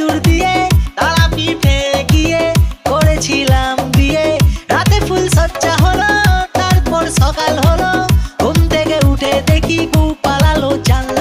সিঁদুর দিয়ে তারা পিঠে গিয়ে করেছিলাম বিয়ে। রাতে ফুল সজ্জা হলো, তারপর সকাল হলো, ঘুম থেকে উঠে দেখি বউ পালালো জানলা